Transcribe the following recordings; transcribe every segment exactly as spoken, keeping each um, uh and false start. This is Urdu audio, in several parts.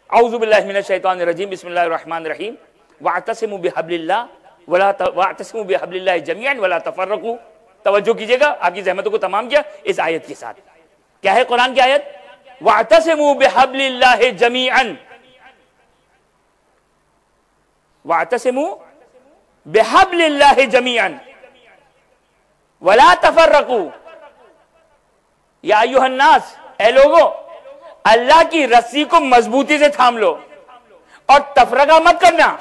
اعوذ باللہ من الشیطان الرجیم بسم اللہ الرحمن الرحیم واعتصموا بحبل اللہ ولا واعتصموا بحبل اللہ جميعا ولا تفرقوا. توجہ کیجئے گا، آپ کی زحمتوں کو تمام کیا اس آیت کے ساتھ. کیا ہے قرآن کی آیت؟ واعتصموا بحبل اللہ جميعا، واعتصموا بحبل اللہ جميعا ولا تفرقوا. یا ایھا الناس، اے لوگو، اللہ کی رسی کو مضبوطی سے تھام لو اور تفرقہ مت کرنا،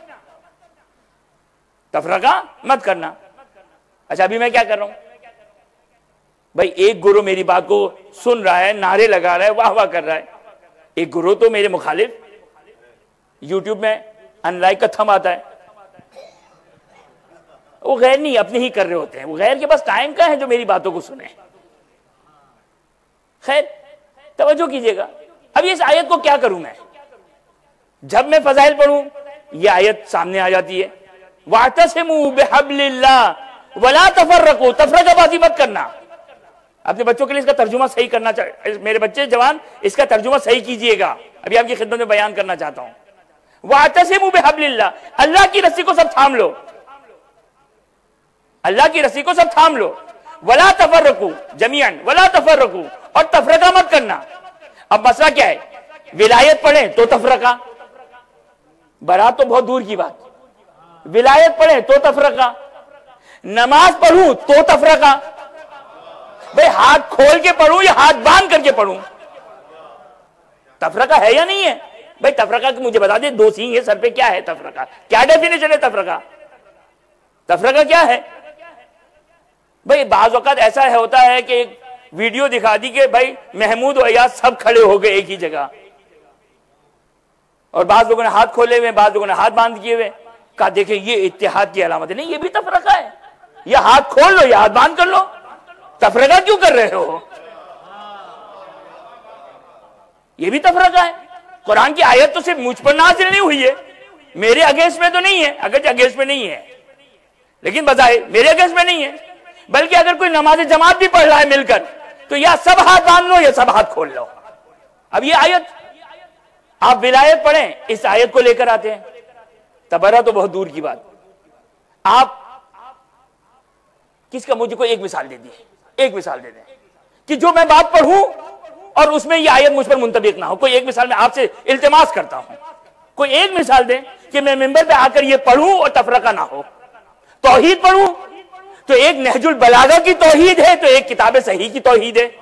تفرقہ مت کرنا. اچھا ابھی میں کیا کر رہا ہوں بھائی؟ ایک گروہ میری بات کو سن رہا ہے، نعرے لگا رہا ہے، واہ واہ کر رہا ہے. ایک گروہ تو میرے مخالف یوٹیوب میں ان لائک کا تھم آتا ہے. وہ غیر نہیں، اپنے ہی کر رہے ہوتے ہیں. وہ غیر کے پاس ٹائم کا ہے جو میری باتوں کو سنیں. خیر توجہ کیجئے گا. اب اس آیت کو کیا کروں میں؟ جب میں فضائل پڑھوں یہ آیت سامنے آ جاتی ہے، وَاعْتَصِمُوا بِحَبْلِ اللَّهِ وَلَا تَفَرَّقُوا. تفرقہ بازی مت کرنا. اپنے بچوں کے لیے اس کا ترجمہ صحیح کرنا چاہیے. میرے بچے جوان اس کا ترجمہ صحیح کیجئے گا، ابھی آپ کی خدمت میں بیان کرنا چاہتا ہوں. وَاعْتَصِمُوا بِحَبْلِ اللَّهِ، اللہ کی رسی کو سب تھام لو، اللہ کی رسی کو سب تھام لو. وَلَا تَفَرَّقُوا جَمِيعًا وَلَا تَفَرَّقُوا، اور تفرقہ مت کرنا. اب مسئلہ کیا ہے؟ ولایت پڑھیں تو تفرقہ، برات تو بہت دور کی بات. ولایت پڑھیں تو تفرقہ، نماز پڑھوں تو تفرقہ. بھئی ہاتھ کھول کے پڑھوں یا ہاتھ باندھ کر کے پڑھوں؟ تفرقہ ہے یا نہیں ہے؟ بھئی تفرقہ مجھے بتا دیں، دو سینگ ہے سر پہ، کیا ہے تفرقہ؟ کیا ڈیفینیشن ہے تفرقہ؟ تفرقہ کیا ہے؟ بھئی بعض وقت ایسا ہے ہوتا ہے کہ ایک ویڈیو دکھا دی کہ بھائی محمود و ایاز سب کھڑے ہو گئے ایک ہی جگہ، اور بعض لوگوں نے ہاتھ کھولے ہوئے، بعض لوگوں نے ہاتھ باندھ کیے ہوئے. کہا دیکھیں یہ اتحاد کی علامت ہے. نہیں، یہ بھی تفرقہ ہے. یہ ہاتھ کھول لو یا ہاتھ باندھ کر لو. تفرقہ کیوں کر رہے ہو؟ یہ بھی تفرقہ ہے. قرآن کی آیت تو صرف مجھ پر نازل نہیں ہوئی ہے، میرے اگینسٹ میں تو نہیں ہے، اگرچہ اگینسٹ میں نہیں ہے لیکن بظاہر میرے اگینسٹ میں نہیں ہے. بلکہ اگر کوئی نماز جماعت بھی پڑھ رہا ہے مل کر تو یا سب ہاتھ باندھ لو یا سب ہاتھ کھول لو. اب یہ آیت آپ ولایت پڑھیں، اس آیت کو لے کر آتے ہیں. تبرہ تو بہت دور کی بات. آپ کس کا، مجھے کوئی ایک مثال دے دی، ایک مثال دے دیں کہ جو میں بات پڑھوں اور اس میں یہ آیت مجھ پر منطبق نہ ہو. کوئی ایک مثال میں آپ سے التماس کرتا ہوں، کوئی ایک مثال دیں کہ میں منبر پہ آ کر یہ پڑھوں اور تفرقہ نہ ہو. توحید پڑھوں تو ایک نہج البلاغہ کی توحید ہے تو ایک کتاب صحیح کی توحید ہے.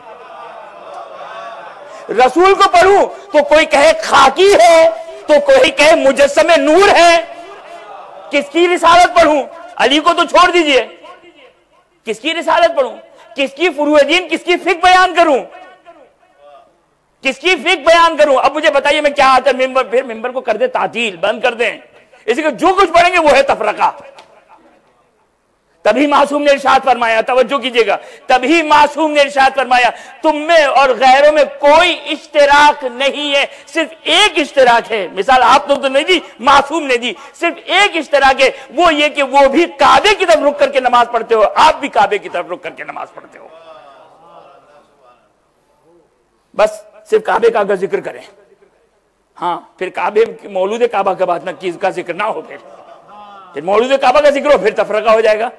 رسول کو پڑھوں تو کوئی کہے خاکی ہے تو کوئی کہے مجسم نور ہے. کس کی رسالت پڑھوں؟ علی کو تو چھوڑ دیجئے. کس کی رسالت پڑھوں؟ کس کی فروع دین، کس کی فقہ بیان کروں؟ کس کی فقہ بیان کروں؟ اب مجھے بتائیے میں کیا آتا ہے ممبر، پھر ممبر کو کر دیں تعطیل، بند کر دیں. اسی کو جو کچھ پڑھیں گے وہ ہے تفرقہ. تبھی معصوم نے ارشاد فرمایا، توجہ کیجئے گا، تبھی معصوم نے ارشاد فرمایا تم میں اور غیروں میں کوئی اشتراک نہیں ہے، صرف ایک اشتراک ہے. مثال آپ تو نہیں دی، معصوم نے دی. صرف ایک اشتراک ہے، وہ یہ کہ وہ بھی کعبے کی طرف رک کر کے نماز پڑھتے ہو، آپ بھی کعبے کی طرف رک کر کے نماز پڑھتے ہو. بس صرف کعبے کا اگر ذکر کریں، ہاں پھر کعبے مولود کعبہ کا بات نہ کا ذکر نہ ہو، پھر پھر مولود کعبہ کا ذکر ہو، پھر تفرقہ ہو جائے گا.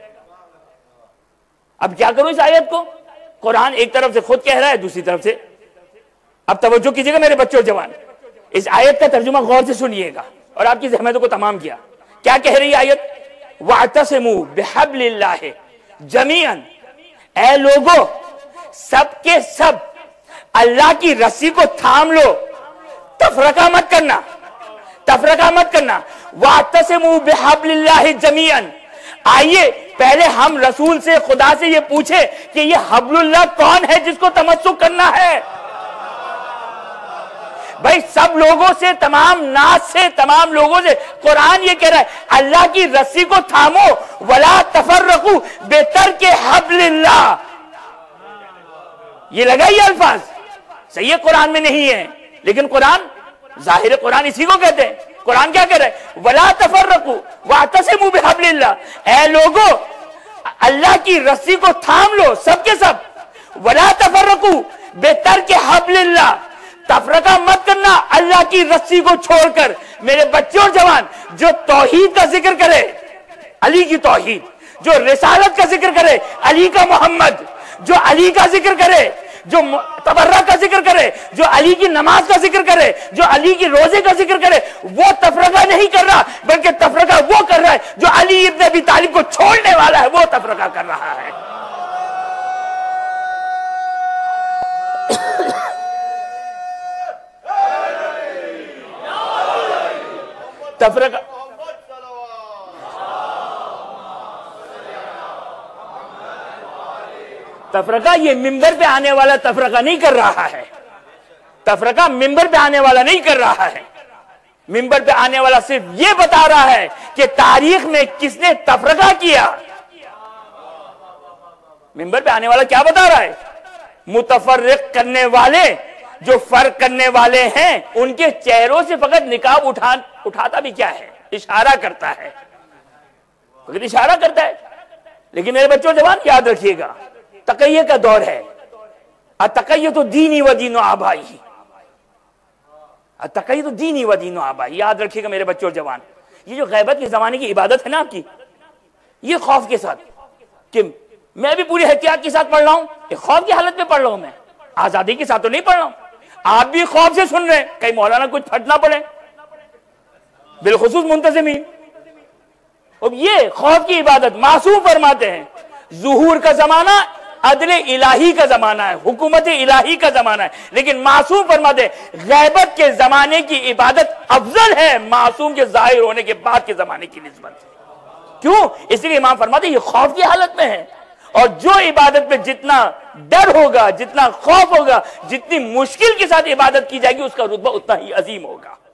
اب کیا کروں اس آیت کو؟ قرآن ایک طرف سے خود کہہ رہا ہے، دوسری طرف سے. اب توجہ کیجئے گا میرے بچوں جوان، اس آیت کا ترجمہ غور سے سنیے گا اور آپ کی زحمتوں کو تمام کیا. کیا کہہ رہی آیت؟ وَاعْتَصِمُوا بِحَبْلِ اللَّهِ جَمِيعًا، اے لوگو سب کے سب اللہ کی رسی کو تھام لو، تفرقہ مت کرنا، تفرقہ مت کرنا. وَاعْتَصِمُوا بِحَبْلِ اللَّهِ جَمِيعًا. آئیے پہلے ہم رسول سے، خدا سے یہ پوچھے کہ یہ حبل اللہ کون ہے جس کو تمسک کرنا ہے. بھائی سب لوگوں سے، تمام ناس سے، تمام لوگوں سے قرآن یہ کہہ رہا ہے اللہ کی رسی کو تھامو، ولا تفرقوا بترک حبل اللہ. یہ لگا یہ الفاظ صحیح قرآن میں نہیں ہے، لیکن قرآن ظاہر قرآن اسی کو کہتے ہیں. قرآن کیا کہہ رہا ہے؟ وَلَا تَفَرَّقُوا وَاعْتَصِمُوا بِحَبْلِ اللَّهِ، اے لوگو اللہ کی رسی کو تھام لو سب کے سب. وَلَا تَفَرَّقُوا بِتَرْكِ حَبْلِ اللَّهِ، تفرقہ مت کرنا اللہ کی رسی کو چھوڑ کر. میرے بچے اور جوان, جو توحید کا ذکر کرے علی کی توحید, جو رسالت کا ذکر کرے علی کا محمد, جو علی کا ذکر کرے, جو تبرہ کا ذکر کرے, جو علی کی نماز کا ذکر کرے, جو علی کی روزے کا ذکر کرے, وہ تفرقہ نہیں کر رہا, بلکہ تفرقہ وہ کر رہا ہے جو علی ابن ابی طالب کو چھوڑنے والا ہے, وہ تفرقہ کر رہا ہے. تفرقہ تفرقہ یہ ممبر پہ آنے والا تفرقہ نہیں کر رہا ہے. تفرقہ ممبر پہ آنے والا نہیں کر رہا ہے. ممبر پہ آنے والا صرف یہ بتا رہا ہے کہ تاریخ میں کس نے تفرقہ کیا. ممبر پہ آنے والا کیا بتا رہا ہے؟ متفرق کرنے والے, جو فرق کرنے والے ہیں, ان کے چہروں سے فقط نقاب اٹھا اٹھاتا بھی کیا ہے؟ اشارہ کرتا ہے, فقط اشارہ کرتا ہے. لیکن میرے بچوں جوان یاد رکھیے گا, تقیہ کا دور ہے. التقیہ تو دینی و دین و آبائی, التقیہ تو دینی و دین و آبائی. یاد رکھیے گا میرے بچوں جوان, یہ جو غیبت کے زمانے کی عبادت ہے نا آپ کی, یہ خوف کے ساتھ, کہ میں بھی پوری احتیاط کے ساتھ پڑھ رہا ہوں, یہ خوف کی حالت میں پڑھ رہا ہوں, میں آزادی کے ساتھ تو نہیں پڑھ رہا ہوں. آپ بھی خوف سے سن رہے ہیں, کہیں مولانا کچھ پھٹ نہ پڑے, بالخصوص منتظمین. اب یہ خوف کی عبادت معصوم فرماتے ہیں. ظہور کا زمانہ عدل الہی کا زمانہ ہے, حکومت الہی کا زمانہ ہے, لیکن معصوم فرماتے ہیں غیبت کے زمانے کی عبادت افضل ہے معصوم کے ظاہر ہونے کے بعد کے زمانے کی نسبت. کیوں؟ اس لیے امام فرماتے ہیں یہ خوف کی حالت میں ہے, اور جو عبادت پہ جتنا ڈر ہوگا, جتنا خوف ہوگا, جتنی مشکل کے ساتھ عبادت کی جائے گی, اس کا رتبہ اتنا ہی عظیم ہوگا.